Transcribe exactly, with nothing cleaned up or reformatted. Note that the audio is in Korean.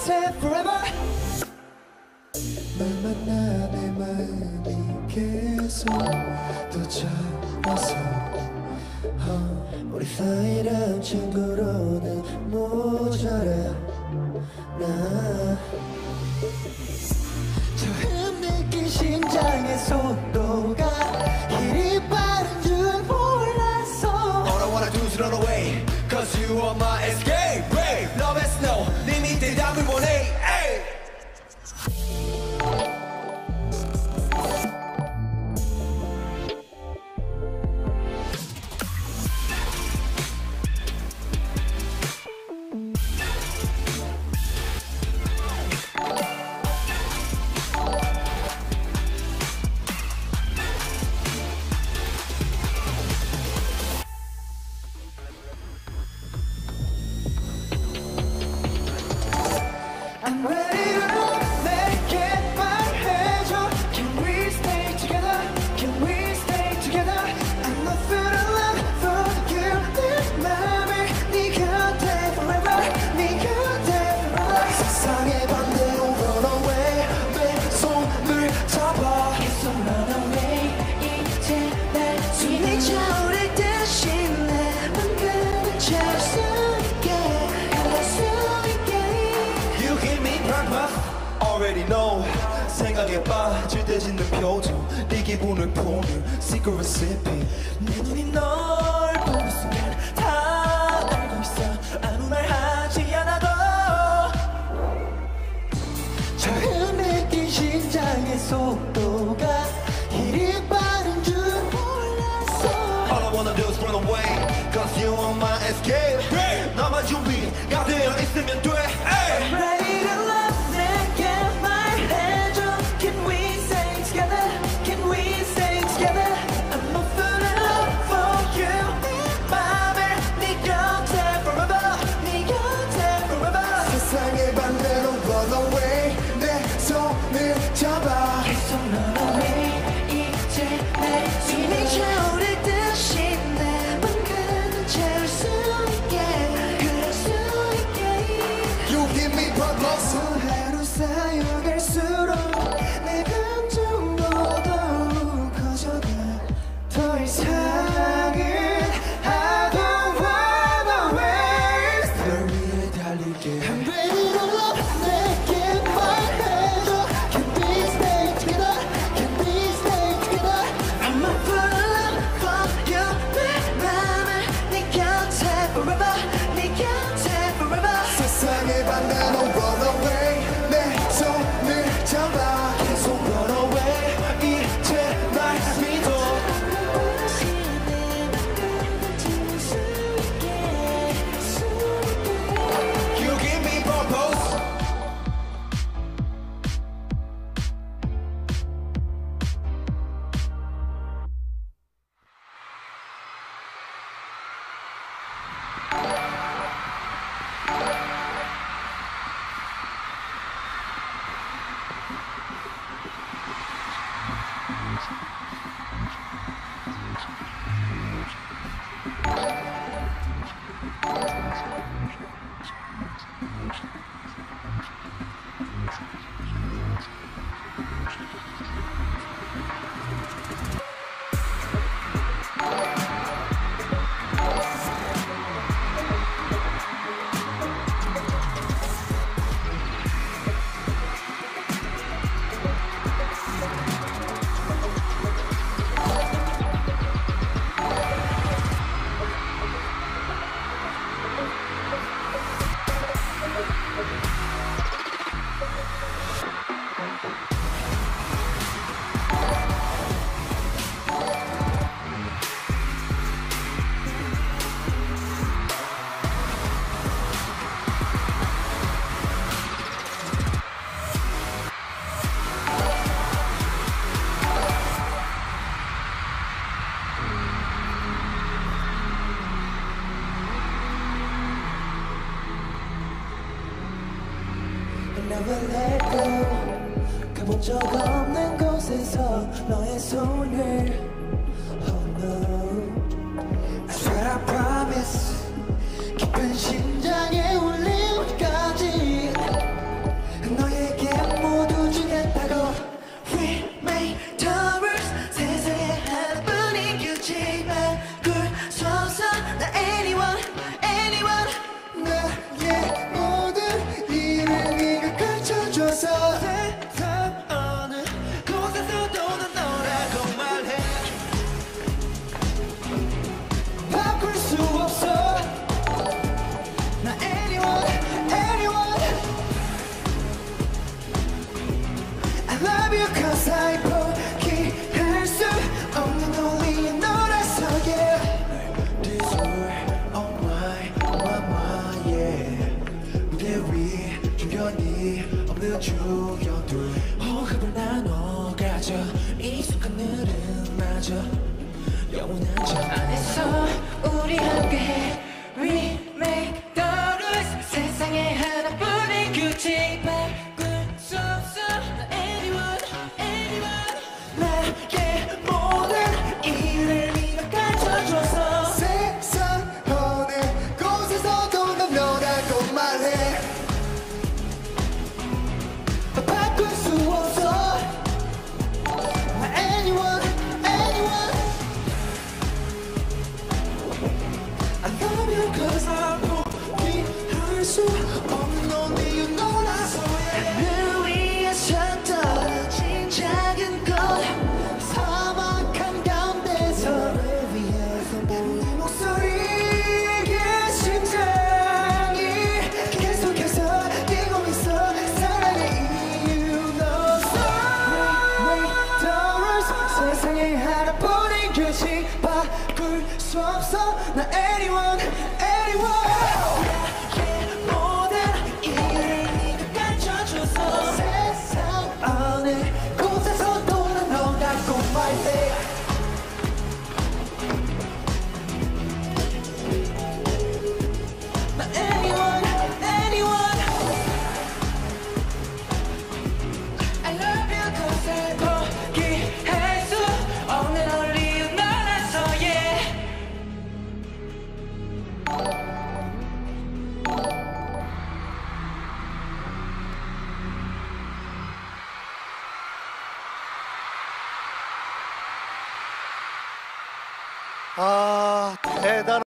곁에 forever. 널 만나 내 마음이 계속 더 차가서 uh, 우리 사이란 친구로는 모자라. 나 처음 느낀 심장의 속도가 이리 빠른 줄 몰랐어. All I wanna do is run away Cause you are my escape. Brave, love has no limit. 대답을 원해. I'm ready to love. 내게 말해줘. Can we stay together? Can we stay together? I'm not feeling love for you. 내 맘을 네 곁에 forever. 네 곁에 forever. 세상의 반대로 run away. 내 손을 잡아. 계속 run away. 이제 날 숨이 차오를 듯이 내 맘을 채울 수 있게 그럴 수 있게. You give me purpose, already know. 생각에 빠질 때 짓는 표정, 네 기분을 보는 secret recipe. 내 눈이 널 보는 순간 다 알고 있어. 아무 말 하지 않아도. 처음 느낀 심장의 속도가 이리 빠른 줄 몰랐어. All I wanna do is run away Cause you are my escape. 너만 준비가 되어 있으면 돼. Ready to love. 내게 말해줘. Can we stay together? Can we stay together? I'm not feeling love for you. 내 맘을 네 곁에 forever. 네 곁에 forever. 세상의 반대로 run away. 내 손을 잡아. 계속 run away. 이제 내 숨이 차오를 듯이 내 맘을 채울 수 있게 그럴 수 있게. You give me purpose. 하루 쌓여갈수록 내 감정도 더욱 커져가. 더 이상은 I don't wanna waste. 널 위해 달릴게. I'm ready to love. 내게 말해줘. Can we stay together? Can we stay together? I'm not feeling love for you. 내 맘을 네 곁에 forever. 네 곁에 forever. 세상의 반대로 run away. 내 손을 잡아. 계속 run away. 이제 날 믿어. You give me purpose. Never let go. 가본 적 없는 곳에서 너의 손을. Oh no. I swear I promise. 깊은 심장의 울림까지. 주여도 호흡을 나눠 가져 이 순간들은 마저 영원한 저 안에서 우리 함께해 We make the rules 세상에 하나뿐인 규칙 바꿀 수 없어 anyone anyone 나의 모든 일을 네가 가르쳐줘서 세상 어느 곳에서도 난 너라고 말해 바꿀 수 없어 anyone anyone I love you cause I 포기할 수 없는 이유 너라서야 늘 위해서 떨어진 작은 것 사막한 가운데서 네 목소리에 심장이 계속해서 뛰고 있어 사랑의 이유 너서 Break the rules 세상에 하나뿐인 규칙 바꿀 수 없어 나 anyone anyone 나의 모든 일을 네가 가르쳐줘서 세상 어느 곳에서도 난 너라고 말해 나 anyone anyone I love you cause I 포기할 수 없는 only you 너라서 yeah 아, 대단.